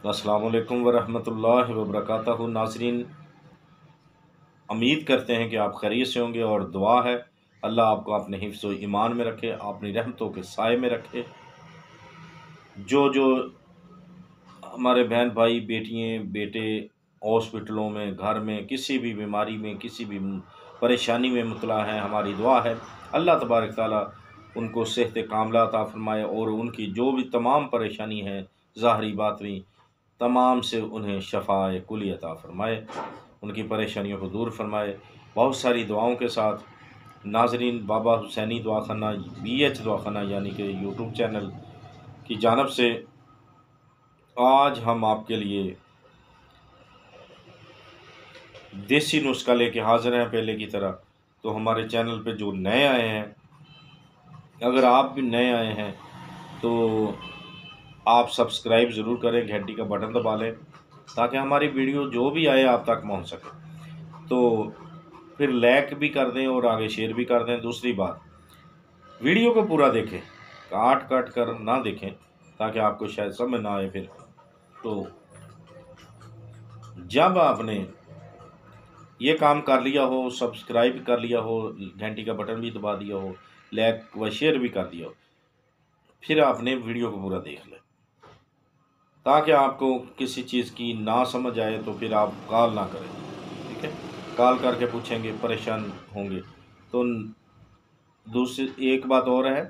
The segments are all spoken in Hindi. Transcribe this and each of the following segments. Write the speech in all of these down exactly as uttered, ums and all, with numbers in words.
अस्सलामु अलैकुम वरहमतुल्लाहि वबरकातुहू। नाज़रीन, उम्मीद करते हैं कि आप खैरियत से होंगे और दुआ है अल्लाह आपको अपने हिफ्ज़ व ईमान में रखे, अपनी रहमतों के साए में रखे। जो जो हमारे बहन भाई बेटियाँ बेटे हॉस्पिटलों में, घर में, किसी भी बीमारी में, किसी भी परेशानी में मुब्तला हैं, हमारी दुआ है अल्लाह तबारक ताला उनको सेहत कामला अता फ़रमाए और उनकी जो भी तमाम परेशानी है ज़ाहरी बातनी तमाम से उन्हें शफ़ाए कुली अता फ़रमाए, उनकी परेशानियों को दूर फरमाए। बहुत सारी दुआओं के साथ नाज़रीन, बाबा हुसैनी दवाखाना बी एच दवाखाना यानी कि यूट्यूब चैनल की जानिब से आज हम आपके लिए देसी नुस्खा लेके हाज़िर हैं। पहले की तरह तो हमारे चैनल पे जो नए आए हैं, अगर आप भी नए आए हैं तो आप सब्सक्राइब ज़रूर करें, घंटी का बटन दबा लें ताकि हमारी वीडियो जो भी आए आप तक पहुंच सके। तो फिर लाइक भी कर दें और आगे शेयर भी कर दें। दूसरी बात, वीडियो को पूरा देखें, काट काट कर ना देखें ताकि आपको शायद समझ ना आए। फिर तो जब आपने ये काम कर लिया हो, सब्सक्राइब कर लिया हो, घंटी का बटन भी दबा दिया हो, लाइक व शेयर भी कर दिया हो, फिर आपने वीडियो को पूरा देख लें ताकि आपको किसी चीज़ की ना समझ आए तो फिर आप कॉल ना करें। ठीक है, कॉल करके पूछेंगे, परेशान होंगे। तो दूसरी एक बात और है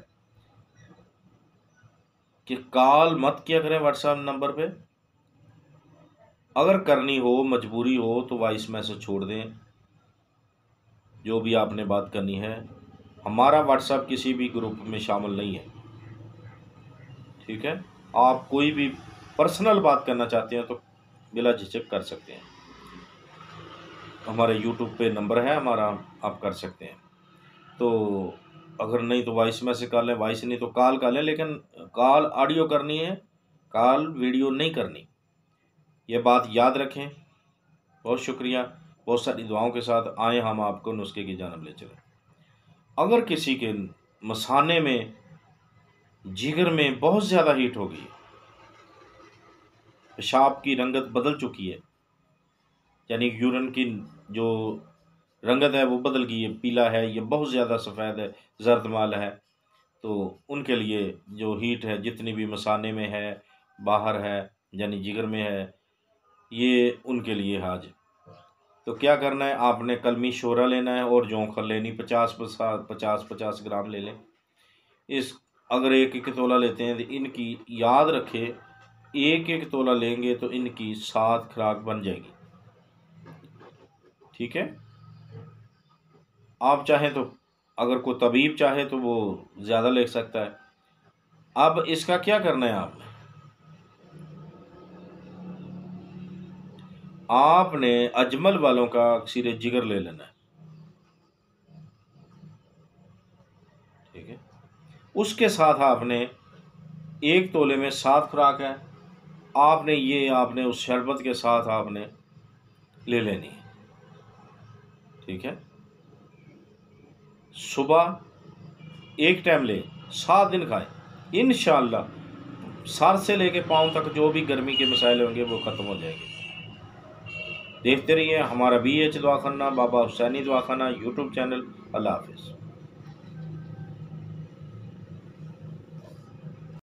कि कॉल मत किया करें व्हाट्सएप नंबर पे। अगर करनी हो, मजबूरी हो तो वॉइस मैसेज छोड़ दें, जो भी आपने बात करनी है। हमारा व्हाट्सएप किसी भी ग्रुप में शामिल नहीं है। ठीक है, आप कोई भी पर्सनल बात करना चाहते हैं तो बिला झिझक कर सकते हैं। हमारे यूट्यूब पे नंबर है हमारा, आप कर सकते हैं। तो अगर नहीं तो वॉइस मैसेज कर लें, वॉइस नहीं तो कॉल कर लें, लेकिन कॉल ऑडियो करनी है, कॉल वीडियो नहीं करनी। ये बात याद रखें। बहुत शुक्रिया। बहुत सारी दुआओं के साथ आए हम आपको नुस्खे की जानब ले चलें। अगर किसी के मसाने में, जिगर में बहुत ज़्यादा हीट हो गई, पेशाब की रंगत बदल चुकी है, यानी यूरिन की जो रंगत है वो बदल गई है, पीला है, ये बहुत ज़्यादा सफ़ेद है, जर्द माल है, तो उनके लिए जो हीट है जितनी भी मसाने में है, बाहर है यानी जिगर में है, ये उनके लिए आज। तो क्या करना है, आपने कलमी शोरा लेना है और जौंखल लेनी, पचास पचास पचास पचास ग्राम ले लें। इस अगर एक एक तोला लेते हैं तो इनकी याद रखें, एक एक तोला लेंगे तो इनकी सात खुराक बन जाएगी। ठीक है, आप चाहें तो, अगर कोई तबीब चाहे तो वो ज़्यादा ले सकता है। अब इसका क्या करना है, आपने आपने अजमल वालों का अक्सीर जिगर ले लेना है। ठीक है, उसके साथ आपने एक तोले में सात खुराक है, आपने ये आपने उस शरबत के साथ आपने ले लेनी है। ठीक है, सुबह एक टाइम ले, सात दिन खाएं, इंशाअल्लाह सर से लेके पाँव तक जो भी गर्मी के मसाइल होंगे वो ख़त्म हो जाएंगे। देखते रहिए हमारा बी एच दवाखाना, बाबा हुसैनी दवाखाना यूट्यूब चैनल। अल्लाह हाफिज़।